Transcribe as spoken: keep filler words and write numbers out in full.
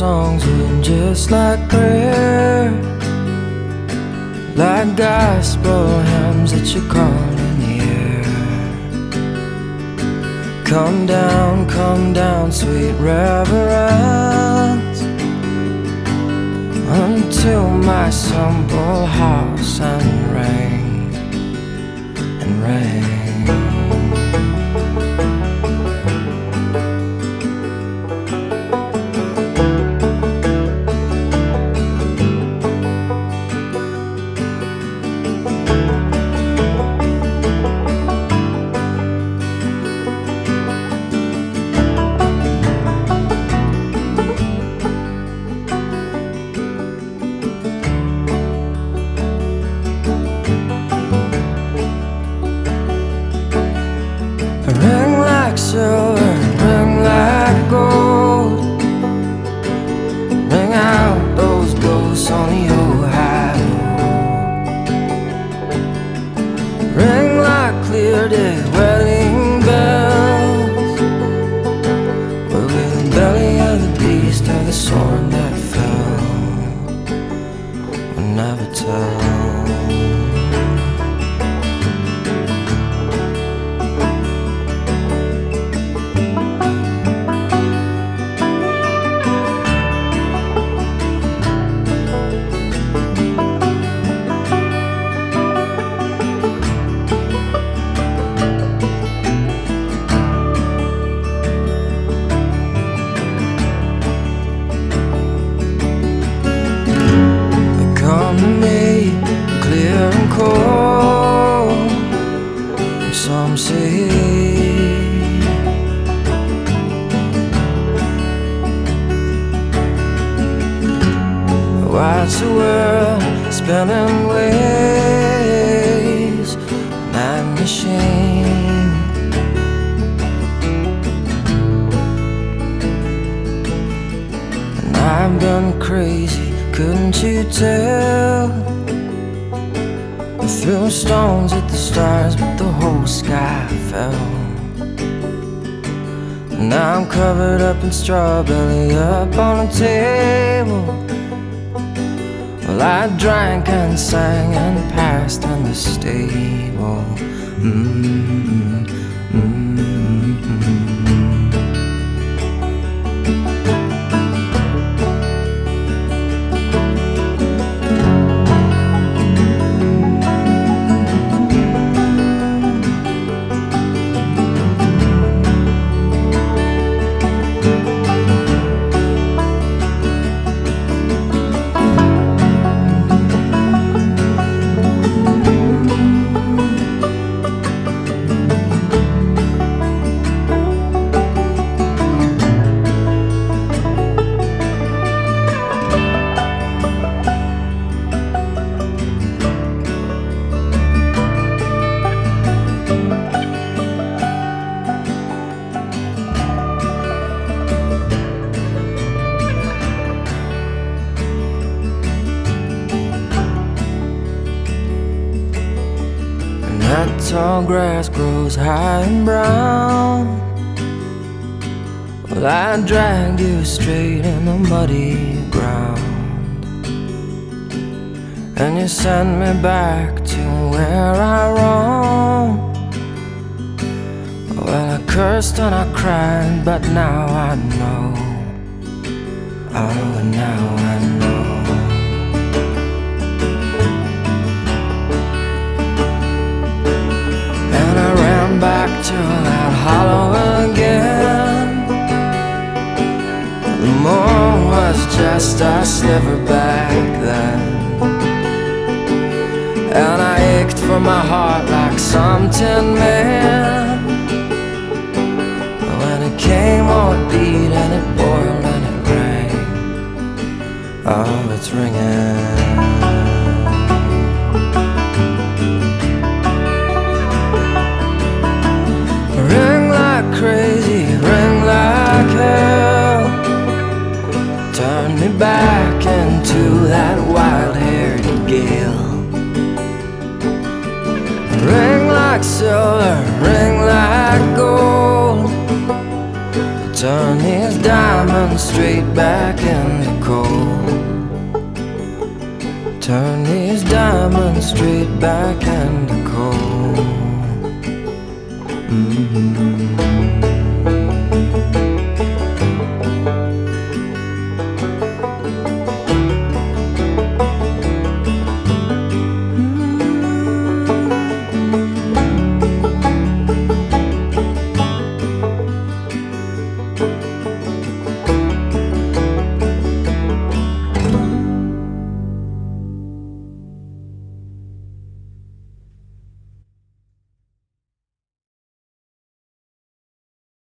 songs were just like prayer, like gospel hymns that you call in the air. Come down, come down, sweet reverence, unto my simple house and ring, and ring. Ring like silver, ring like gold, ring out those ghosts on the old highroad. Ring like clear day wedding bells, but with the belly of the beast or the sword that fell, we'll never tell. Some say watch the world spinning ways, night machine. And I've been crazy, couldn't you tell? I threw stones at the stars, but the whole sky fell. Now I'm covered up in straw, belly up on a table. Well, I drank and sang and passed in the stable. Mm-hmm. Mm-hmm. That tall grass grows high and brown. Well, I dragged you straight in the muddy ground, and you sent me back to where I roamed. Well, I cursed and I cried, but now I know. Oh, now I know. Back to that hollow again. The moon was just a sliver back then, and I ached for my heart like some tin man. When it came, oh, it beat and it boiled and it rang. Oh, it's ringing. Crazy, ring like hell, turn me back into that wild-haired gale. Ring like silver, ring like gold, turn these diamonds straight back into coal. Turn these diamonds straight back into coal.